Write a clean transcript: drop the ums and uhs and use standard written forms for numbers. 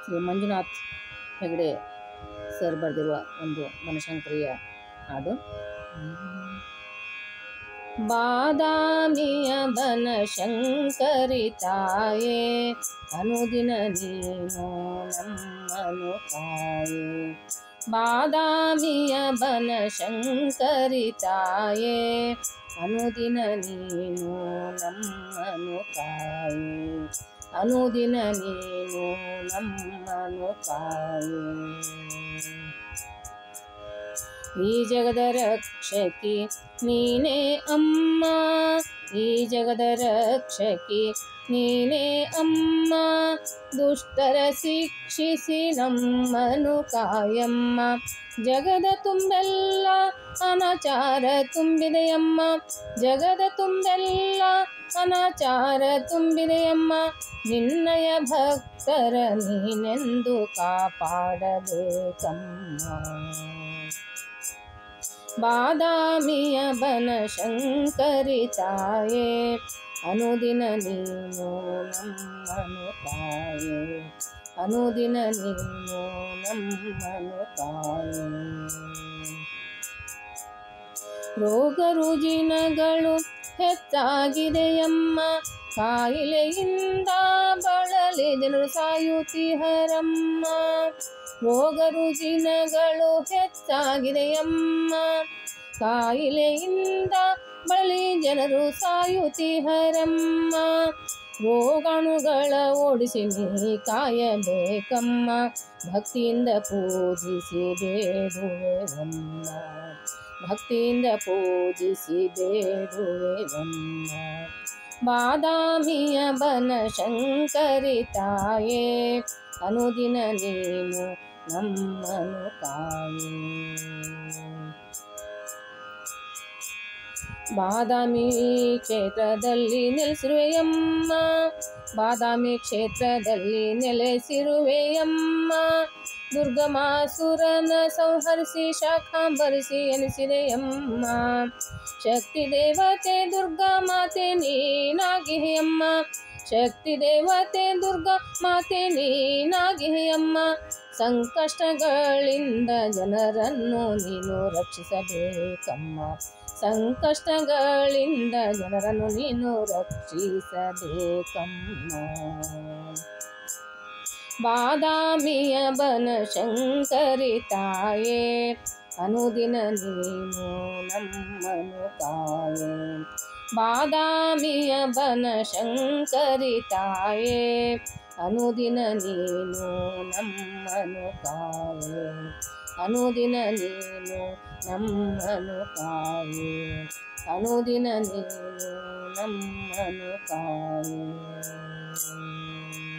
Shri Manjunath Hegde sir ಬರೆದಿರುವ ಒಂದು ಬನಶಂಕರಿಯ ಹಾಡು. ಬಾದಾಮಿಯ ಬನಶಂಕರಿ ತಾಯೇ, ಅನುದಿನ ನೀನು ನಮ್ಮನು ಕಾಯೇ. ಬಾದಾಮಿಯ ಬನಶಂಕರಿ ತಾಯೇ, ಅನುದಿನ ನೀನು ನಮ್ಮನು ಕಾಯೇ. ಅನುದಿನ ನೀನು ನಮ್ಮನು ಕಾಯೇ. ಈ ಜಗದ ರಕ್ಷಕಿ ನೀನೇ ಅಮ್ಮ, ಈ ಜಗದ ರಕ್ಷಕಿ ನೀನೇ ಅಮ್ಮ. ದುಷ್ಟರ ಶಿಕ್ಷಿಸಿ ನಮ್ಮನು ಕಾಯಮ್ಮ. ಜಗದ ತುಂಬೆಲ್ಲ ಅನಾಚಾರ ತುಂಬಿದೆಯಮ್ಮ, ಜಗದ ತುಂಬೆಲ್ಲ ಅನಾಚಾರ ತುಂಬಿದೆಯಮ್ಮ. ನಿನ್ನಯ ಭಕ್ತರ ನೀನೆಂದು ಕಾಪಾಡಬೇಕಮ್ಮ. ಬಾದಾಮಿಯ ಬನಶಂಕರಿ ತಾಯೇ, ಅನುದಿನ ನೀನು ನಮ್ಮನು ಕಾಯೇ. ಅನುದಿನ ನೀನು ನಮ್ಮನು ಕಾಯೇ. ರೋಗ ರುಜಿನಗಳು ಹೆಚ್ಚಾಗಿದೆಯಮ್ಮ, ಕಾಯಿಲೆಯಿಂದ ಬಳಲಿ ಜನರು ಸಾಯುತ್ತಿಹರಮ್ಮ. ರೋಗ ರುಜಿನಗಳು ಹೆಚ್ಚಾಗಿದೆಯಮ್ಮ, ಕಾಯಿಲೆಯಿಂದ ಬಳಲಿ ಜನರು ಸಾಯುತ್ತಿಹರಮ್ಮ. ರೋಗಾಣುಗಳ ಓಡಿಸಿ ನೀ ಕಾಯಬೇಕಮ್ಮ, ಭಕ್ತಿಯಿಂದ ಪೂಜಿಸಿ ಬೇಡುವೆವಮ್ಮ. ಭಕ್ತಿಯಿಂದ ಪೂಜಿಸಿ ಬೇಡುವೆವಮ್ಮ. ಬಾದಾಮಿಯ ಬನಶಂಕರಿ ತಾಯೇ, ಅನುದಿನ ನೀನು ನಮ್ಮನು ಕಾಯೇ. ಬಾದಾಮಿ ಕ್ಷೇತ್ರದಲ್ಲಿ ನೆಲೆಸಿರುವೆಯಮ್ಮ, ಬಾದಾಮಿ ಕ್ಷೇತ್ರದಲ್ಲಿ ನೆಲೆಸಿರುವೆಯಮ್ಮ. ದುರ್ಗಮಾಸುರನ ಸಂಹರಿಸಿ ಶಾಖಾಂಬರಿಸಿ ಎನಿಸಿದೆಯಮ್ಮ. ಶಕ್ತಿ ದೇವತೆ ದುರ್ಗಾ ಮಾತೆ ನೀನಾಗಿಯಮ್ಮ, ಶಕ್ತಿ ದೇವತೆ ದುರ್ಗಾ ಮಾತೆ ನೀನಾಗಿಯಮ್ಮ. ಸಂಕಷ್ಟಗಳಿಂದ ಜನರನ್ನು ನೀನು ರಕ್ಷಿಸಬೇಕಮ್ಮ, ಸಂಕಷ್ಟಗಳಿಂದ ಜನರನ್ನು ನೀನು ರಕ್ಷಿಸಬೇಕಮ್ಮ. ಬಾದಾಮಿಯ ಬನಶಂಕರಿ ತಾಯೇ, ಅನುದಿನ ನೀನು ನಮ್ಮನು ಕಾಯೇ. ಬಾದಾಮಿಯ ಬನಶಂಕರಿ ತಾಯೇ, ಅನುದಿನ ನೀನು ನಮ್ಮನು ಕಾಯೇ. ಅನುದಿನ ನೀನು ನಮ್ಮನು ಕಾಯೇ. ಅನುದಿನ ನೀನು ನಮ್ಮನು ಕಾಯೇ.